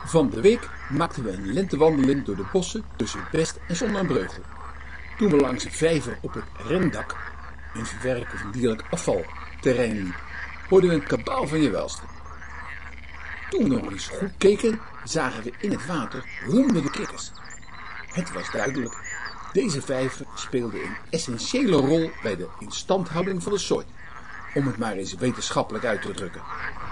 Van de week maakten we een lentewandeling door de bossen tussen Best en Zondenbreugel. Toen we langs een vijver op het rendak, een verwerker van dierlijk afval, terrein liep, hoorden we een kabaal van je welste. Toen we nog eens goed keken, zagen we in het water honderden kikkers. Het was duidelijk, deze vijver speelde een essentiële rol bij de instandhouding van de soort, om het maar eens wetenschappelijk uit te drukken.